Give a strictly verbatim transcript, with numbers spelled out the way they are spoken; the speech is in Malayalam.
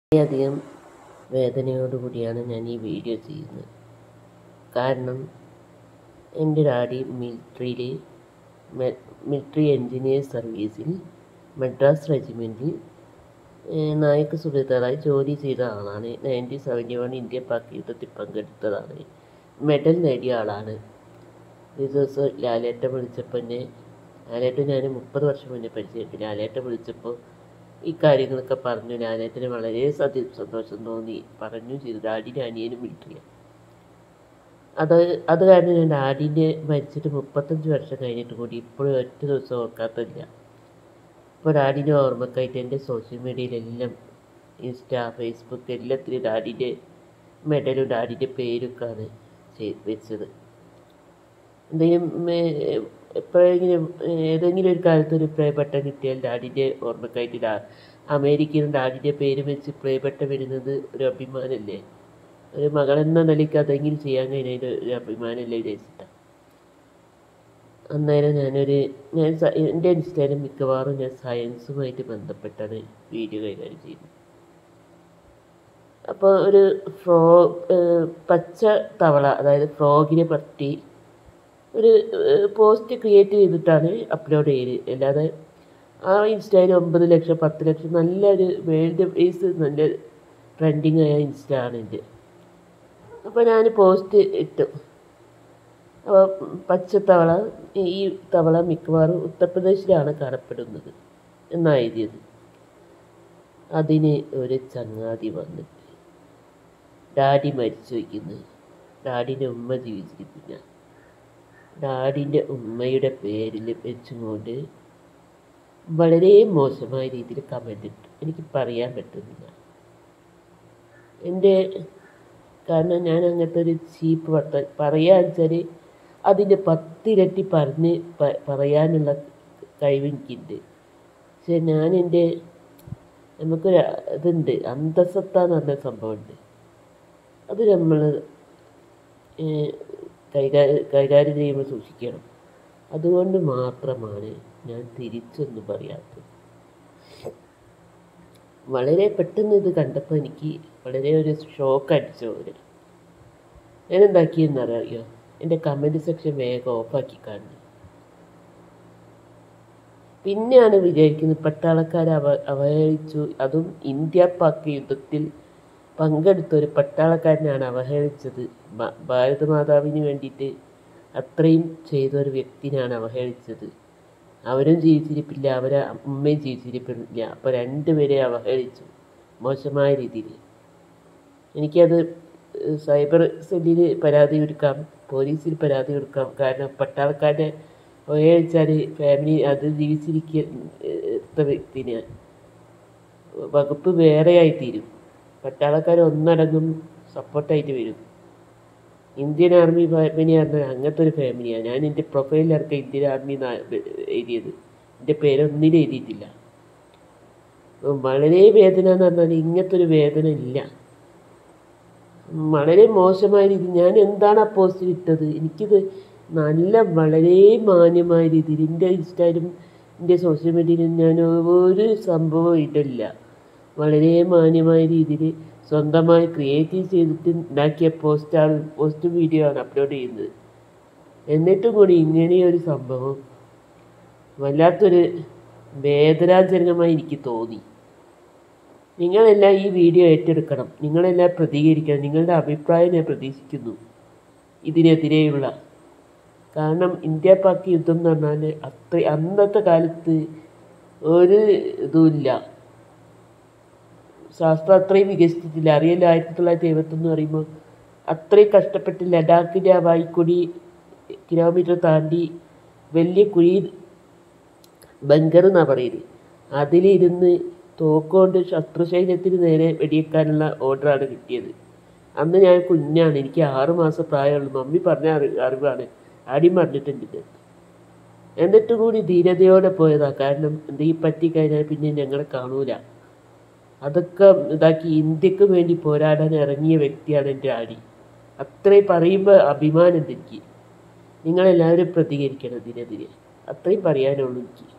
വളരെയധികം വേദനയോടുകൂടിയാണ് ഞാൻ ഈ വീഡിയോ ചെയ്യുന്നത്. കാരണം എൻ്റെ ഡാഡി മിലിറ്ററിയിൽ മിലിറ്ററി എൻജിനീയർ സർവീസിൽ മദ്രാസ് റെജിമെൻറ്റിൽ നായക് സുബേദാറായി ജോലി ചെയ്ത ആളാണ്. Nineteen seventy one India Pak യുദ്ധത്തിൽ പങ്കെടുത്തതാണ്. മെഡൽ നേടിയ ആളാണ്. ഒരു ദിവസം ലാലേട്ട വിളിച്ചപ്പോൾ എന്നെ ലാലേട്ട ഞാൻ മുപ്പത് വർഷം മുന്നേ പരിചയപ്പെട്ടു. ലാലേട്ട വിളിച്ചപ്പോൾ ഈ കാര്യങ്ങളൊക്കെ പറഞ്ഞു. ലാലേട്ടന് വളരെ സതി സന്തോഷം തോന്നി. പറഞ്ഞു ചെയ്തു. ഡാഡിൻ്റെ അനിയനും മിലിറ്ററിയാണ്. അത് അത് കാരണം ഞാൻ ഡാഡിൻ്റെ മരിച്ചിട്ട് മുപ്പത്തഞ്ച് വർഷം കഴിഞ്ഞിട്ട് കൂടി ഇപ്പോഴും ഒറ്റ ദിവസം ഓർക്കാത്തില്ല. ഇപ്പോൾ ഡാഡിൻ്റെ ഓർമ്മക്കായിട്ട് എൻ്റെ സോഷ്യൽ മീഡിയയിലെല്ലാം ഇൻസ്റ്റാ ഫേസ്ബുക്ക് എല്ലാത്തിലും ഡാഡിൻ്റെ മെഡലും ഡാഡിൻ്റെ പേരൊക്കെയാണ് വെച്ചത്. എന്തെങ്കിലും എപ്പോഴെങ്കിലും ഏതെങ്കിലും ഒരു കാലത്ത് ഒരു പ്ലേ ബട്ടൺ കിട്ടിയാൽ ഡാഡിൻ്റെ ഓർമ്മക്കായിട്ട് ഡാ അമേരിക്കയിൽ ഡാഡിൻ്റെ പേര് വെച്ച് പ്ലേ ബട്ടൺ വരുന്നത് ഒരു അഭിമാനമല്ലേ? ഒരു മകളെന്ന നിലയ്ക്ക് അതെങ്കിലും ചെയ്യാൻ കഴിഞ്ഞതിൽ ഒരു അഭിമാനമല്ലേ വിചാരിച്ചിട്ടാണ്. അന്നേരം ഞാനൊരു ഞാൻ എൻ്റെ ഇൻസ്റ്റയിലും മിക്കവാറും ഞാൻ സയൻസുമായിട്ട് ബന്ധപ്പെട്ടാണ് വീഡിയോ കൈകാര്യം ചെയ്യുന്നത്. അപ്പോൾ ഒരു ഫ്രോ പച്ച തവള, അതായത് ഫ്രോഗിനെ പറ്റി ഒരു പോസ്റ്റ് ക്രിയേറ്റ് ചെയ്തിട്ടാണ് അപ്ലോഡ് ചെയ്തത്. അല്ലാതെ ആ ഇൻസ്റ്റയിൽ ഒമ്പത് ലക്ഷം പത്ത് ലക്ഷം നല്ലൊരു വേൾഡ് വൈസ് നല്ല ട്രെൻഡിങ് ആയ ഇൻസ്റ്റ ആണ് എൻ്റെ. അപ്പോൾ ഞാൻ പോസ്റ്റ് ഇട്ടു. അപ്പോൾ പച്ചത്തവള, ഈ തവള മിക്കവാറും ഉത്തർപ്രദേശിലാണ് കാണപ്പെടുന്നത് എന്നാണ് എഴുതിയത്. അതിന് ഒരു ചങ്ങാതി വന്നിട്ട് ഡാഡി മരിച്ചു വയ്ക്കുന്നു, ഡാഡിൻ്റെ ഉമ്മ ജീവിച്ചിരിക്കില്ല, ഡാഡിൻ്റെ ഉമ്മയുടെ പേരിൽ വെച്ചുകൊണ്ട് വളരെ മോശമായ രീതിയിൽ കമൻ്റ് ഇട്ടു. എനിക്ക് പറയാൻ പറ്റുന്നില്ല എൻ്റെ. കാരണം ഞാൻ അങ്ങനത്തെ ഒരു ചീപ്പ് വർത്ത പറയാന്ന് വെച്ചാൽ അതിൻ്റെ പത്തിരട്ടി പറഞ്ഞ് പറയാനുള്ള കഴിവ് എനിക്കുണ്ട്. പക്ഷെ ഞാൻ എൻ്റെ നമുക്കൊരു ഇതുണ്ട്, അന്തസത്ത എന്ന് പറഞ്ഞ സംഭവമുണ്ട്. അത് നമ്മൾ കൈകാര്യം കൈകാര്യം ചെയ്യുമ്പോൾ സൂക്ഷിക്കണം. അതുകൊണ്ട് മാത്രമാണ് ഞാൻ തിരിച്ചൊന്നും പറയാത്തത്. വളരെ പെട്ടെന്ന് ഇത് കണ്ടപ്പോൾ എനിക്ക് വളരെ ഒരു ഷോക്ക് അടിച്ചു പോലെ. ഞാൻ എന്താക്കിയെന്നറിയോ? എൻ്റെ കമൻറ്റ് സെക്ഷൻ വേഗം ഓഫാക്കി കാണുന്നു. പിന്നെയാണ് വിചാരിക്കുന്നത് പട്ടാളക്കാരെ അവ അവഹേളിച്ചു. അതും ഇന്ത്യ പാക് യുദ്ധത്തിൽ പങ്കെടുത്ത ഒരു പട്ടാളക്കാരനാണ് അവഹേളിച്ചത്. ഭാരതമാതാവിന് വേണ്ടിയിട്ട് അത്രയും ചെയ്ത ഒരു വ്യക്തിനാണ് അവഹേളിച്ചത്. അവരും ജീവിച്ചിരിപ്പില്ല, അവരെ ഉമ്മയും ജീവിച്ചിരിപ്പില്ല. അപ്പോൾ രണ്ടുപേരെ അവഹേളിച്ചു മോശമായ രീതിയിൽ. എനിക്കത് സൈബർ സെല്ലിൽ പരാതി കൊടുക്കാം, പോലീസിൽ പരാതി കൊടുക്കാം. കാരണം പട്ടാളക്കാരെ അവഹേളിച്ചാൽ ഫാമിലി അത് ജീവിച്ചിരിക്കുന്ന വ്യക്തിന് വകുപ്പ് വേറെയായി തീരും. പട്ടാളക്കാർ ഒന്നടങ്കം സപ്പോർട്ടായിട്ട് വരും. ഇന്ത്യൻ ആർമി ഫാമിലി പറഞ്ഞാൽ അങ്ങനത്തെ ഒരു ഫാമിലിയാണ്. ഞാൻ എൻ്റെ പ്രൊഫൈലിലൊക്കെ ഇന്ത്യൻ ആർമി എഴുതിയത്, എൻ്റെ പേരൊന്നിനും എഴുതിയിട്ടില്ല. വളരെ വേദന എന്ന് പറഞ്ഞാൽ ഇങ്ങനത്തെ ഒരു വേദന ഇല്ല. വളരെ മോശമായ രീതി. ഞാൻ എന്താണ് ആ പോസ്റ്റിൽ ഇട്ടത്? എനിക്കിത് നല്ല വളരെ മാന്യമായ രീതിയിൽ എൻ്റെ ഇൻസ്റ്റയിലും എൻ്റെ സോഷ്യൽ മീഡിയയിലും ഞാൻ ഒരു സംഭവം ഇടില്ല. വളരെ മാന്യമായ രീതിയിൽ സ്വന്തമായി ക്രിയേറ്റ് ചെയ്തിട്ട് ഉണ്ടാക്കിയ പോസ്റ്റാണ് പോസ്റ്റ് വീഡിയോ ആണ് അപ്ലോഡ് ചെയ്യുന്നത്. എന്നിട്ടും കൂടി ഇങ്ങനെയൊരു സംഭവം വല്ലാത്തൊരു വേദനാജനകമായി എനിക്ക് തോന്നി. നിങ്ങളെല്ലാം ഈ വീഡിയോ ഏറ്റെടുക്കണം, നിങ്ങളെല്ലാം പ്രതികരിക്കണം. നിങ്ങളുടെ അഭിപ്രായം ഞാൻ പ്രതീക്ഷിക്കുന്നു ഇതിനെതിരെയുള്ള. കാരണം ഇന്ത്യ പാക് യുദ്ധം എന്ന് പറഞ്ഞാൽ അത്ര അന്നത്തെ കാലത്ത് ഒരു ഇതുമില്ല, ശാസ്ത്രം അത്രയും വികസിച്ചിട്ടില്ല. അറിയില്ല, ആയിരത്തി തൊള്ളായിരത്തി എഴുപത്തൊന്ന് പറയുമ്പോൾ അത്രയും കഷ്ടപ്പെട്ട് ലഡാക്കിൻ്റെ ആ വായിക്കുടി കിലോമീറ്റർ താണ്ടി വലിയ കുഴി ബങ്കർ എന്നാണ് പറയുന്നത്, അതിലിരുന്ന് തോക്കുകൊണ്ട് ശത്രുസൈന്യത്തിന് നേരെ വെടിവെക്കാനുള്ള ഓർഡറാണ് കിട്ടിയത്. അന്ന് ഞാൻ കുഞ്ഞാണ്, എനിക്ക് ആറ് മാസം പ്രായമുള്ളൂ. മമ്മി പറഞ്ഞ അറി അറിവാണ് ആദ്യം പറഞ്ഞിട്ടുണ്ട്. എന്നിട്ട് കൂടി ധീരതയോടെ പോയതാണ്. കാരണം എന്തെങ്കിലും പറ്റിക്കഴിഞ്ഞാൽ പിന്നെ ഞങ്ങളെ കാണൂല. അതൊക്കെ ഇതാക്കി ഇന്ത്യക്ക് വേണ്ടി പോരാടാൻ ഇറങ്ങിയ വ്യക്തിയാണ് എൻ്റെ ഡാഡി. അത്രയും പറയുമ്പോൾ അഭിമാനം എനിക്ക്. നിങ്ങളെല്ലാവരും പ്രതികരിക്കണം ഇതിനെതിരെ. അത്രയും പറയാനുള്ളൂ എനിക്ക്.